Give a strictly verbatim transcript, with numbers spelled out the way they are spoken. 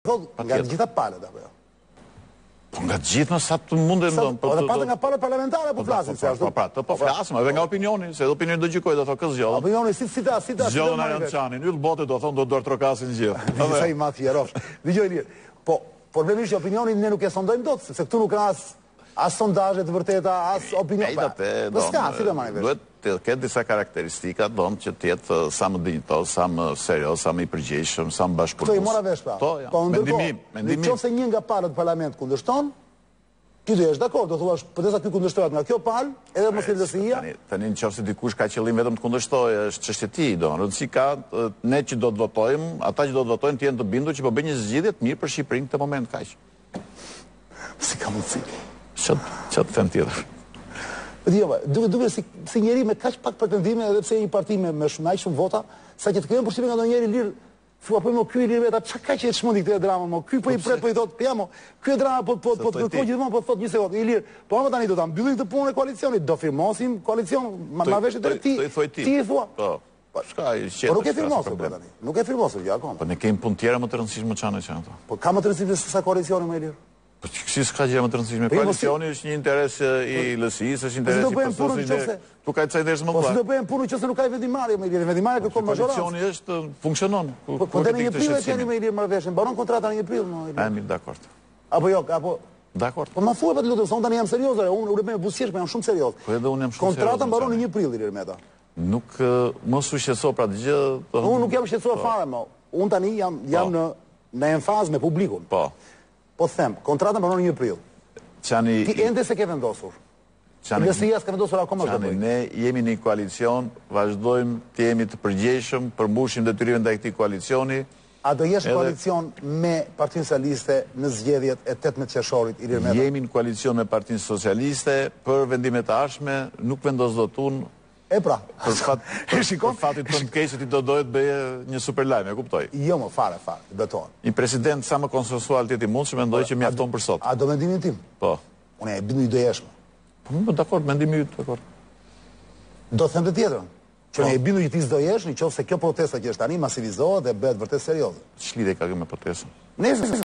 Po, nga të gjitha palët, apo jo? Po nga gjithë në sa të mundin... Po dhe patë nga palët parlamentare, po flasin se ashtu? Po pra, të po flasim, edhe nga opinioni, se edhe opinioni do gjykoj, do thë kësë zgjodhën. Opinioni, si ta, si ta... Zgjodhën Arjan Çani, yllë bote do thonë, do dorë trokasin gjithë. Sa i matë fjerosh. Dijoj lirë. Po, problemisht që opinioni ne nuk e sondojmë dot, sepse këtu nuk ka as as sondazhe të vërteta, as opinion. Po s'ka, si do marrë vesh. Duhet të ketë disa karakteristika, donë që të jetë sa më dinjitos, sa më serios, sa më i përgjegjshëm, sa më bashkëpunës. Këto i mora vesh pra. Po, mendimim, mendimim. Nëse një nga palët parlament kundërshton, ti do jesh dakord, do thuash, përderisa ky kundërshtohet nga kjo palë, edhe mos lësia. Tani nëse dikush ka qëllim vetëm të kundërshtojë, është çështje e tij, do. Rëndësi ka ne që do të votojmë, ata që do të votojnë të jenë të bindur që po bëjnë një zgjidhje të mirë për Shqipërinë në këtë moment kaq. Si ka mundësi? Ç't ç't them tjetër. Jo, duke duke si si njeri me kaq pak pretendime edhe pse një parti me me shumë shumë vota, saqë të kemi përshtypjen nga ndonjëri lirë. Thua po më ky i lirë vetë, çka ka që të çmundi këtë dramë, mo ky po i pret po i thot, ja mo, ky drama po po po kërkoj gjithmonë po thot një sekond, i lirë. Po ama tani do ta mbyllim këtë punë e koalicionit, do firmosim koalicion, ma veshë drejt ti. Ti i thua. Po. Po çka i qetë. Po nuk e firmosur po tani. Nuk e firmosur gjë akoma. Po ne kemi punë tjera më të rëndësishme çanë që ato. Po ka më të rëndësishme se sa koalicioni më i lirë. Po si s'ka gjë më të rëndësishme? Koalicioni është një interes i L S I-s, është interes i P S S-së. Tu ka ca interes më Po mëdha. si do bëjmë punë nëse nuk ka vendimarrje më i lirë, vendimarrja kërkon mazhorancë. Koalicioni është funksionon. Po deri në një prill që jeni më i lirë marrëveshën, mbaron kontrata në një prill më i lirë. Jam dakord. Apo jo, apo dakord. Po ma thuaj pat lutem, unë tani jam serioz, unë u bëj buzëqesh, po jam shumë serioz. Po edhe unë jam shumë serioz. Kontrata mbaron në një prill i lirë me ata. Nuk mos u shqetëso pra të gjë. Unë nuk jam shqetësuar fare më. Unë tani jam jam në në emfazë me publikun. Po. Po them, kontrata mbaron në një prill. Çani ti ende se ke vendosur. Çani L S I-ja s'ka vendosur akoma këtë gjë. Ne jemi në një koalicion, vazhdojmë të jemi të përgjegjshëm, përmbushim detyrimet ndaj këtij koalicioni. A do jesh në koalicion me Partinë Socialiste në zgjedhjet e tetëmbëdhjetë qershorit Ilir Meta? Jemi në koalicion me Partinë Socialiste për vendimet e ardhshme, nuk vendos dot unë. E pra, për fat për fatin të më keq se ti do dohet bëje një super lajm, e kuptoj. Jo, më fare, fare, beton. Një president sa më konsensual ti mund, që mendoj që mjafton për sot. A do mendimin tim? Po. Unë e bindu i dojeshme. Po, më dakord, mendimi yt, dakord. Do të them të tjetrën. Që ne e bindu i ti s'dojesh, në qoftë se kjo protesta që është tani masivizohet dhe bëhet vërtet serioze. Ç'lidhje ka kjo me protestën? Ne